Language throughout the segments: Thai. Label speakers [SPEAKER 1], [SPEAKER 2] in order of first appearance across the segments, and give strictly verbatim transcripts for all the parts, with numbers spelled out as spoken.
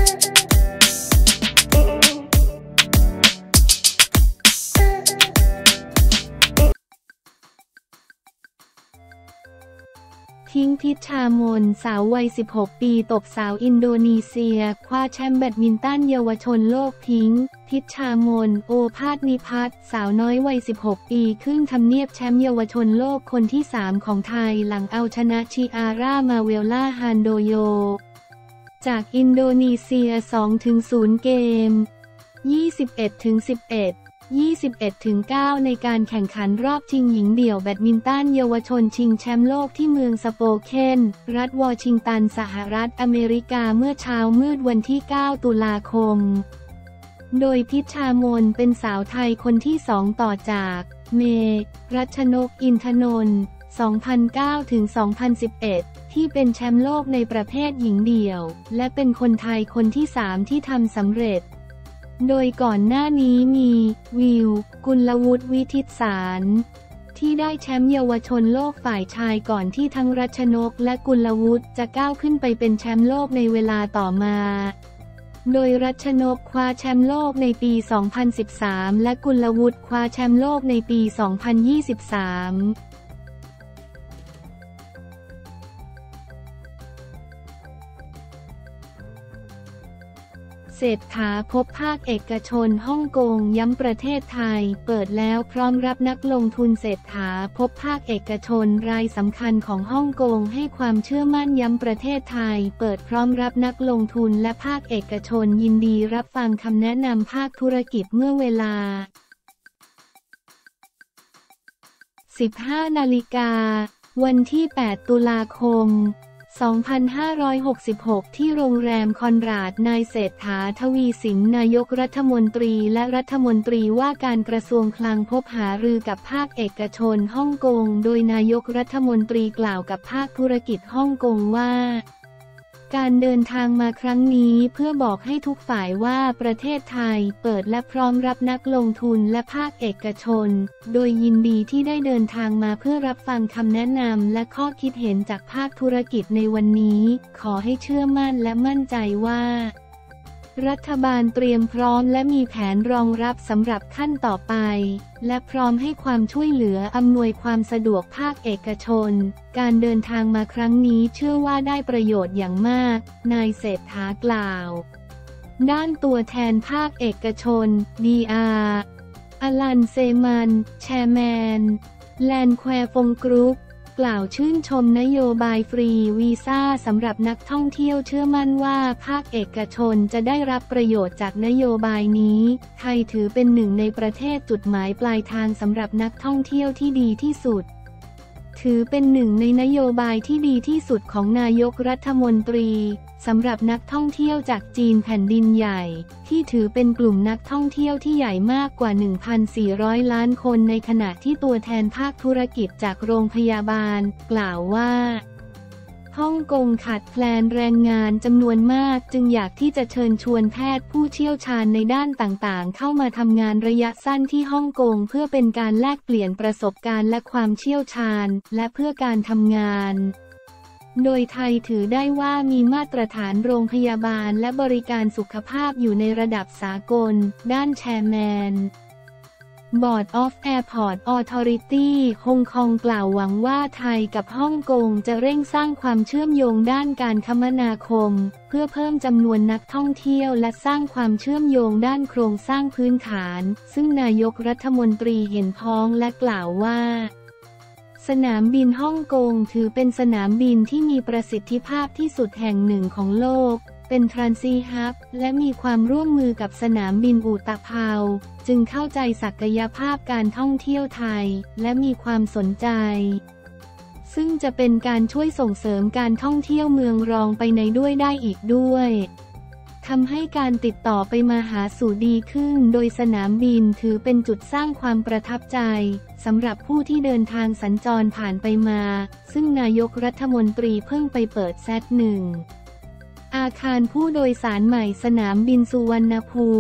[SPEAKER 1] ทิ้งพิชชามนสาววัยสิบหกปีตบสาวอินโดนีเซียคว้าแชมป์แบดมินตันเยาวชนโลกทิ้งพิชชามนโอภาสนิพัฒน์สาวน้อยวัยสิบหกปีขึ้นทำเนียบแชมป์เยาวชนโลกคนที่สามของไทยหลังเอาชนะชิอาร่ามาเวลล่าฮันโดโยจากอินโดนีเซีย สองถึงศูนย์ เกม ยี่สิบเอ็ดถึงสิบเอ็ดยี่สิบเอ็ดถึงเก้า ในการแข่งขันรอบชิงหญิงเดี่ยวแบดมินตันเยาวชนชิงแชมป์โลกที่เมืองสโปเคน รัฐวอชิงตันสหรัฐอเมริกาเมื่อเช้ามืดวันที่ เก้า ตุลาคม โดยพิชชามนเป็นสาวไทยคนที่สองต่อจากเมย์รัชนกอินทนนท์ สองพันเก้า ถึง สองพันสิบเอ็ด ที่เป็นแชมป์โลกในประเภทหญิงเดี่ยวและเป็นคนไทยคนที่สามที่ทำสำเร็จโดยก่อนหน้านี้มีวิวกุลวุฒิวิทิตสารที่ได้แชมป์เยาวชนโลกฝ่ายชายก่อนที่ทั้งรัชนกและกุลวุฒิจะก้าวขึ้นไปเป็นแชมป์โลกในเวลาต่อมาโดยรัชนกคว้าแชมป์โลกในปี สองพันสิบสาม และกุลวุฒิคว้าแชมป์โลกในปี สองพันยี่สิบสามเศรษฐาพบภาคเอกชนฮ่องกงย้ำประเทศไทยเปิดแล้วพร้อมรับนักลงทุนเศรษฐาพบภาคเอกชนรายสำคัญของฮ่องกงให้ความเชื่อมั่นย้ำประเทศไทยเปิดพร้อมรับนักลงทุนและภาคเอกชนยินดีรับฟังคำแนะนำภาคธุรกิจเมื่อเวลา สิบห้า นาฬิกาวันที่ แปด ตุลาคมสองพันห้าร้อยหกสิบหก ที่โรงแรมคอนราดนายเศรษฐาทวีสินนายกรัฐมนตรีและรัฐมนตรีว่าการกระทรวงคลังพบหารือกับภาคเอกชนฮ่องกงโดยนายกรัฐมนตรีกล่าวกับภาคธุรกิจฮ่องกงว่าการเดินทางมาครั้งนี้เพื่อบอกให้ทุกฝ่ายว่าประเทศไทยเปิดและพร้อมรับนักลงทุนและภาคเอกชนโดยยินดีที่ได้เดินทางมาเพื่อรับฟังคำแนะนำและข้อคิดเห็นจากภาคธุรกิจในวันนี้ขอให้เชื่อมั่นและมั่นใจว่ารัฐบาลเตรียมพร้อมและมีแผนรองรับสำหรับขั้นต่อไปและพร้อมให้ความช่วยเหลืออำนวยความสะดวกภาคเอกชนการเดินทางมาครั้งนี้เชื่อว่าได้ประโยชน์อย่างมากนายเศรษฐากล่าวด้านตัวแทนภาคเอกชน ดี อาร์ อลันเซมันแชร์แมนแลนด์แควร์ฟงกรุ๊ปกล่าวชื่นชมนโยบายฟรีวีซ่าสำหรับนักท่องเที่ยวเชื่อมั่นว่าภาคเอกชนจะได้รับประโยชน์จากนโยบายนี้ไทยถือเป็นหนึ่งในประเทศจุดหมายปลายทางสำหรับนักท่องเที่ยวที่ดีที่สุดถือเป็นหนึ่งในนโยบายที่ดีที่สุดของนายกรัฐมนตรีสำหรับนักท่องเที่ยวจากจีนแผ่นดินใหญ่ที่ถือเป็นกลุ่มนักท่องเที่ยวที่ใหญ่มากกว่า หนึ่งพันสี่ร้อย ล้านคนในขณะที่ตัวแทนภาคธุรกิจจากโรงพยาบาลกล่าวว่าฮ่องกงขาดแคลนแรงงานจำนวนมากจึงอยากที่จะเชิญชวนแพทย์ผู้เชี่ยวชาญในด้านต่างๆเข้ามาทำงานระยะสั้นที่ฮ่องกงเพื่อเป็นการแลกเปลี่ยนประสบการณ์และความเชี่ยวชาญและเพื่อการทำงานโดยไทยถือได้ว่ามีมาตรฐานโรงพยาบาลและบริการสุขภาพอยู่ในระดับสากลด้านแชร์แมนBoard of Airport Authority ฮ่องกงกล่าวหวังว่าไทยกับฮ่องกงจะเร่งสร้างความเชื่อมโยงด้านการคมนาคมเพื่อเพิ่มจำนวนนักท่องเที่ยวและสร้างความเชื่อมโยงด้านโครงสร้างพื้นฐานซึ่งนายกรัฐมนตรีเห็นพ้องและกล่าวว่าสนามบินฮ่องกงถือเป็นสนามบินที่มีประสิทธิภาพที่สุดแห่งหนึ่งของโลกเป็นทรานซิตฮับและมีความร่วมมือกับสนามบินอุตภเปาจึงเข้าใจศักยภาพการท่องเที่ยวไทยและมีความสนใจซึ่งจะเป็นการช่วยส่งเสริมการท่องเที่ยวเมืองรองไปในด้วยได้อีกด้วยทำให้การติดต่อไปมาหาสู่ดีขึ้นโดยสนามบินถือเป็นจุดสร้างความประทับใจสำหรับผู้ที่เดินทางสัญจรผ่านไปมาซึ่งนายกรัฐมนตรีเพิ่งไปเปิดแซดหนึ่งอาคารผู้โดยสารใหม่สนามบินสุวรรณภูมิ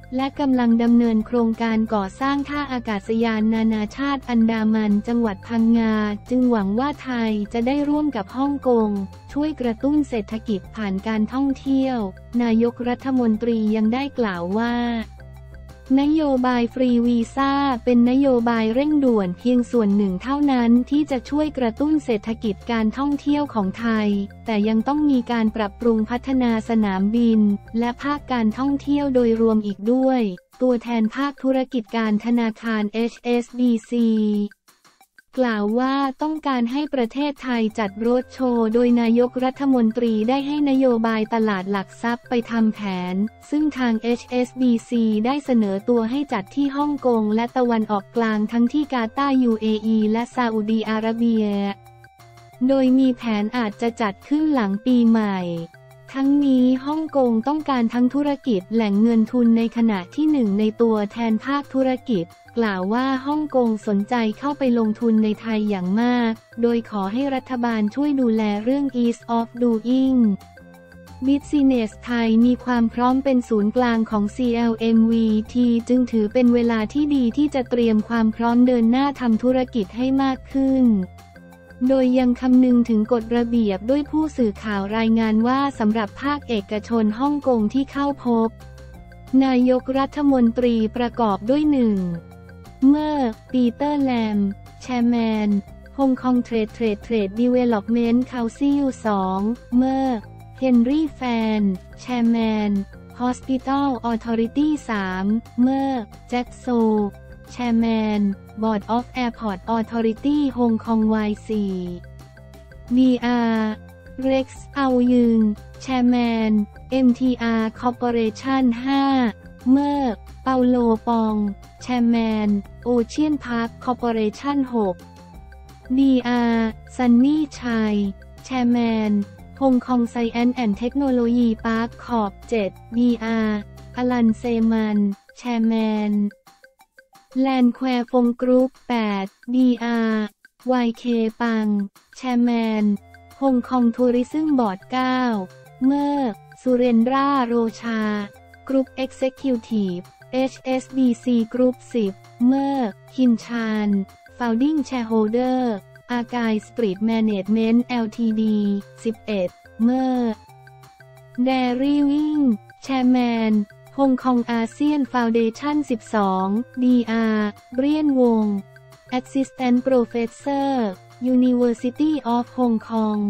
[SPEAKER 1] และกำลังดำเนินโครงการก่อสร้างท่าอากาศยานนานาชาติอันดามันจังหวัดพังงาจึงหวังว่าไทยจะได้ร่วมกับฮ่องกงช่วยกระตุ้นเศรษฐกิจผ่านการท่องเที่ยวนายกรัฐมนตรียังได้กล่าวว่านโยบายฟรีวีซ่าเป็นนโยบายเร่งด่วนเพียงส่วนหนึ่งเท่านั้นที่จะช่วยกระตุ้นเศรษฐกิจการท่องเที่ยวของไทยแต่ยังต้องมีการปรับปรุงพัฒนาสนามบินและภาคการท่องเที่ยวโดยรวมอีกด้วยตัวแทนภาคธุรกิจการธนาคาร เอช เอส บี ซี กล่าวว่าต้องการให้ประเทศไทยจัดโรดโชว์โดยนายกรัฐมนตรีได้ให้นโยบายตลาดหลักทรัพย์ไปทำแผนซึ่งทาง เอช เอส บี ซี ได้เสนอตัวให้จัดที่ฮ่องกงและตะวันออกกลางทั้งที่กาตาร์ ยู เอ อี และซาอุดีอาระเบียโดยมีแผนอาจจะจัดขึ้นหลังปีใหม่ทั้งนี้ฮ่องกงต้องการทั้งธุรกิจแหล่งเงินทุนในขณะที่หนึ่งในตัวแทนภาคธุรกิจกล่าวว่าฮ่องกงสนใจเข้าไปลงทุนในไทยอย่างมากโดยขอให้รัฐบาลช่วยดูแลเรื่อง Ease of Doing Business ไทยมีความพร้อมเป็นศูนย์กลางของ ซี แอล เอ็ม วี ที จึงถือเป็นเวลาที่ดีที่จะเตรียมความพร้อมเดินหน้าทำธุรกิจให้มากขึ้นโดยยังคำนึงถึงกฎระเบียบด้วยผู้สื่อข่าวรายงานว่าสำหรับภาคเอกชนฮ่องกงที่เข้าพบนายกรัฐมนตรีประกอบด้วยหนึ่งเมอร์ปีเตอร์แลมแชร์แมนฮงคองเทรดเทรดเทรดดีเวล็อปเมนต์คาวซิลสองเมอร์เฮนรี่แฟนแชร์แมนฮอสพิทอลออทอริตี้สามเมอร์แจ็คโซแชร์แมนBoard of Airport Authority ฮงคองไวสี่ บี อาร์ Rex เอายึงแชร์แมน เอ็ม ที อาร์ Corporation ห้าเมอร์เปาโลปองแชร์แมน Ocean Park Corporation หก ดี อาร์ ซันนี่ชัยแชร์แมนฮงคองไซแอนซ์แอนด์เทคโนโลยีพาร์คขอบเจ็ด บี อาร์ อลันเซมันแชร์แมนแลนด์แควร์ฟงกรุ๊ปแปด ดี อาร์ วาย เค ปังแชร์แมนฮงคองทัวริซึมบอร์ดเก้าเมอร์สุเรนดราโรชากรุ๊ปเอ็กเซคิวทีฟ เอช เอส บี ซี กรุ๊ปสิบเมอร์คินชานฟาวดิ้งแชร์โฮลเดอร์อากายสตรีทแมเนจเมนต์ แอล ที ดี สิบเอ็ดเมอร์แดรี่วิงแชร์แมนฮงคองอาเซียนฟาวเดชั่นสิบสอง ดี อาร์ เบรียนวง Assistant Professor University of Hong Kong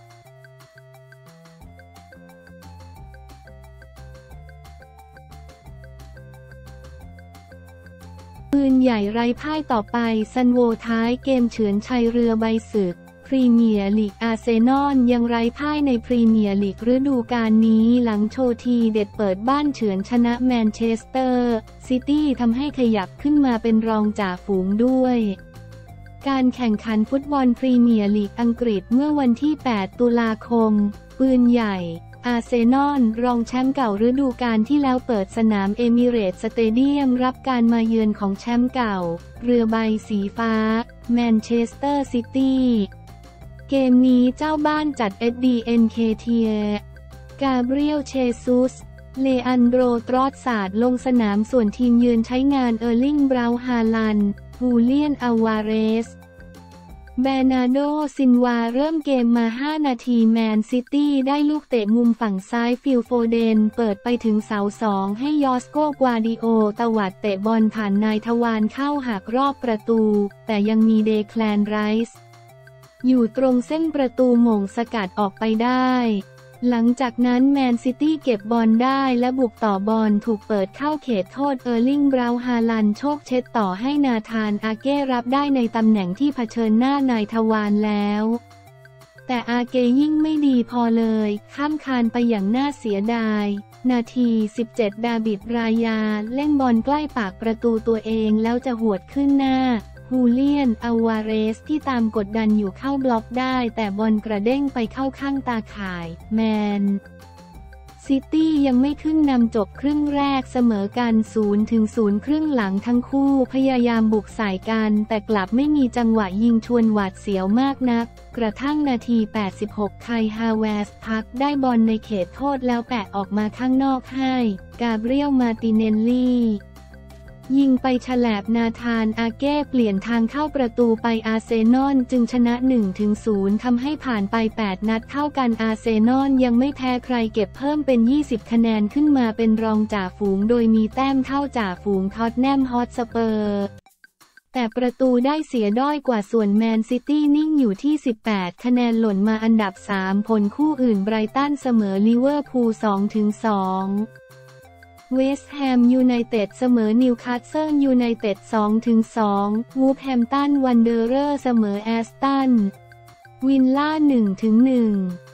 [SPEAKER 1] ปืนใหญ่ไร้พ่ายต่อไปซันโวท้ายเกมเฉือนชัยเรือใบศึกพรีเมียร์ลีกอาร์เซนอลยังไร้พ่ายในพรีเมียร์ลีกฤดูกาลนี้หลังโชว์ทีเด็ดเปิดบ้านเฉือนชนะแมนเชสเตอร์ซิตี้ทำให้ขยับขึ้นมาเป็นรองจ่าฝูงด้วยการแข่งขันฟุตบอลพรีเมียร์ลีกอังกฤษเมื่อวันที่แปดตุลาคมปืนใหญ่อาร์เซนอลรองแชมป์เก่าฤดูกาลที่แล้วเปิดสนามเอมิเรตส์สเตเดียมรับการมาเยือนของแชมป์เก่าเรือใบสีฟ้าแมนเชสเตอร์ซิตี้เกมนี้เจ้าบ้านจัด เอส ดี เอ็น เค เทียกาเบรียลเชซุสเลอันโดรตรอดศาสตร์ลงสนามส่วนทีมเยือนใช้งานเออร์ลิงบราวน์ฮาลันฮูเลียนอาวาเรสเบนาโดซินวาเริ่มเกมมาห้านาทีแมนซิตี้ได้ลูกเตะมุมฝั่งซ้ายฟิลโฟเดนเปิดไปถึงเสาสองให้ยอสโกกวาดิโอตวัดเตะบอลผ่านนายทวารเข้าหักรอบประตูแต่ยังมีเดแคลนไรส์อยู่ตรงเส้นประตูหม่งสกัดออกไปได้หลังจากนั้นแมนซิตี้เก็บบอลได้และบุกต่อบอลถูกเปิดเข้าเขตโทษเออร์ลิงบราวน์ฮาลันโชคเช็ดต่อให้นาธานอาเก้รับได้ในตำแหน่งที่เผชิญหน้านายทวารแล้วแต่อาเก้ยิ่งไม่ดีพอเลยข้ามคานไปอย่างน่าเสียดายนาทีสิบเจ็ดดาบิดรายาเล่นบอลใกล้ปากประตูตัวเองแล้วจะหวดขึ้นหน้าฮูเลียนอาวาเรสที่ตามกดดันอยู่เข้าบล็อกได้แต่บอลกระเด้งไปเข้าข้างตาข่ายแมนซิตี้ยังไม่ขึ้นนำจบครึ่งแรกเสมอกัน ศูนย์ถึงศูนย์ ครึ่งหลังทั้งคู่พยายามบุกใส่กันแต่กลับไม่มีจังหวะยิงชวนหวาดเสียวมากนักกระทั่งนาที แปดสิบหก ไคฮาเวร์สพักได้บอลในเขตโทษแล้วแปะออกมาข้างนอกให้กาเบรียล มาร์ติเนลลี่ยิงไปฉลบนาธาน อาเก้เปลี่ยนทางเข้าประตูไปอาร์เซนอลจึงชนะ หนึ่งถึงศูนย์ ทำให้ผ่านไป แปด นัดเท่ากันอาร์เซนอลยังไม่แพ้ใครเก็บเพิ่มเป็น ยี่สิบ คะแนนขึ้นมาเป็นรองจ่าฝูงโดยมีแต้มเท่าจ่าฝูงท็อตแนมฮอตสเปอร์แต่ประตูได้เสียด้อยกว่าส่วนแมนซิตี้นิ่งอยู่ที่ สิบแปด คะแนนหล่นมาอันดับ สาม ผลคู่อื่นไบรตันเสมอลิเวอร์พูล สองถึงสองเวสต์แฮมยูไนเต็ดเสมอนิวคาสเซิลยูไนเต็ด สองถึงสอง วูฟแฮมป์ตันวันเดอเรอร์เสมอแอสตันวิลล่า หนึ่งถึงหนึ่ง